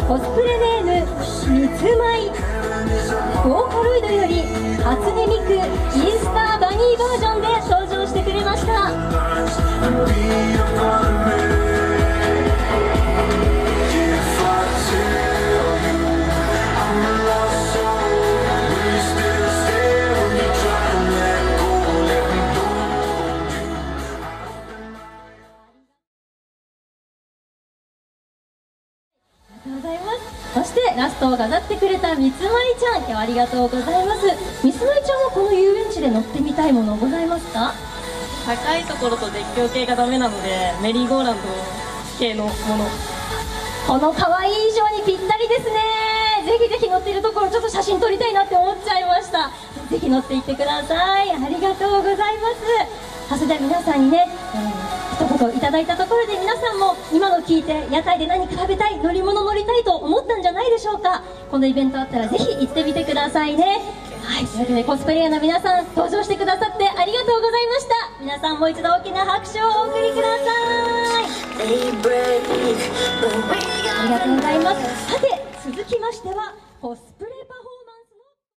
コスプレネームみつまい、ボーカロイドより初音ミクイースターバニーバージョンで登場してくれました。そしてラストを飾ってくれたみつまいちゃん、今日はありがとうございます。みつまいちゃんはこの遊園地で乗ってみたいものございますか？ 高いところと絶叫系がダメなのでメリーゴーランド系のもの。 この可愛い衣装にぴったりですね。ぜひぜひ乗っているところちょっと写真撮りたいなって思っちゃいました。ぜひ乗っていってください。ありがとうございます。それでは皆さんにね、一言いただいたところで皆さんも今の聞いて屋台で何か食べたい、乗り物乗りたいと思ったんじゃないでしょうか。このイベントあったらぜひ行ってみてくださいね。はい、というわけでコスプレイヤーの皆さん登場してくださってありがとうございました。皆さんもう一度大きな拍手をお送りください。ありがとうございます。さて続きましてはコスプレ